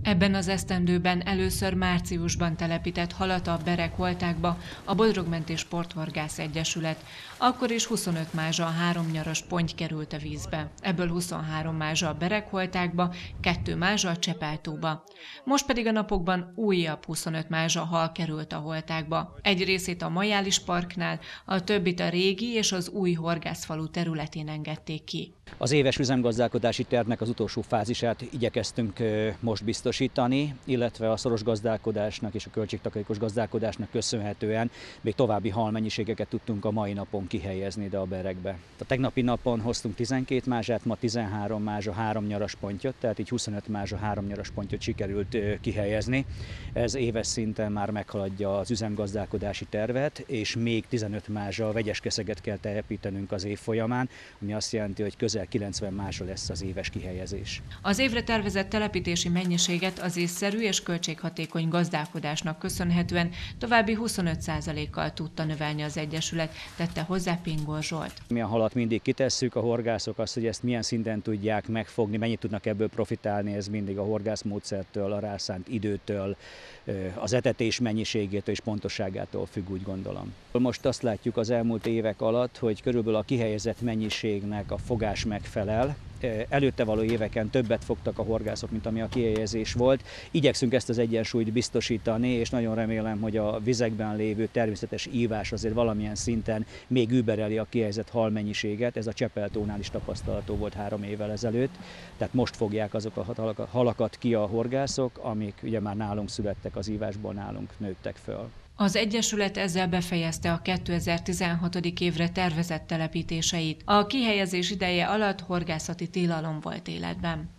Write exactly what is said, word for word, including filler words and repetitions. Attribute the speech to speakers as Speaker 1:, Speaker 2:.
Speaker 1: Ebben az esztendőben először márciusban telepített halat a Beregholtákba a Bodrogmenti Sporthorgász Egyesület. Akkor is huszonöt mázsa háromnyaras ponty került a vízbe. Ebből huszonhárom mázsa a Beregholtákba, kettő mázsa a Csepel-tóba. Most pedig a napokban újabb huszonöt mázsa hal került a holtákba. Egy részét a Majális parknál, a többit a régi és az új horgászfalu területén engedték ki.
Speaker 2: Az éves üzemgazdálkodási tervnek az utolsó fázisát igyekeztünk most biztosítani, illetve a szoros gazdálkodásnak és a költségtakarékos gazdálkodásnak köszönhetően még további halmennyiségeket tudtunk a mai napon kihelyezni ide a Beregbe. A tegnapi napon hoztunk tizenkét mázsát, ma tizenhárom mázsa háromnyaras pontyot, tehát így huszonöt mázsa háromnyaras pontyot sikerült kihelyezni. Ez éves szinten már meghaladja az üzemgazdálkodási tervet, és még tizenöt mázsa vegyeskeszeget kell telepítenünk az év folyamán, ami azt jelenti, hogy közel kilencven mázsa lesz az éves kihelyezés.
Speaker 1: Az évre tervezett telepítési mennyiséget az észszerű és költséghatékony gazdálkodásnak köszönhetően további huszonöt százalékkal tudta növelni az Egyesület, tette hozzá Pingor Zsolt.
Speaker 2: Mi a halat mindig kitesszük, a horgászok azt, hogy ezt milyen szinten tudják megfogni, mennyit tudnak ebből profitálni, ez mindig a horgászmódszertől, a rászánt időtől, az etetés mennyiségétől és pontosságától függ, úgy gondolom. Most azt látjuk az elmúlt évek alatt, hogy körülbelül a kihelyezett mennyiségnek a fogás megfelel. Előtte való éveken többet fogtak a horgászok, mint ami a kihelyezés volt. Igyekszünk ezt az egyensúlyt biztosítani, és nagyon remélem, hogy a vizekben lévő természetes ívás azért valamilyen szinten még übereli a kihelyezett halmennyiséget. Ez a Csepel-tónál is tapasztalható volt három évvel ezelőtt. Tehát most fogják azok a halakat ki a horgászok, amik ugye már nálunk születtek, az ívásból nálunk nőttek föl.
Speaker 1: Az Egyesület ezzel befejezte a kétezer-tizenhatodik évre tervezett telepítéseit. A kihelyezés ideje alatt horgászati tilalom volt életben.